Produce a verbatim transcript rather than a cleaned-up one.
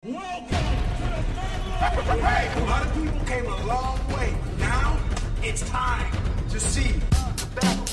Welcome to the battle! Hey, a lot of people came a long way. Now, it's time to see the battle.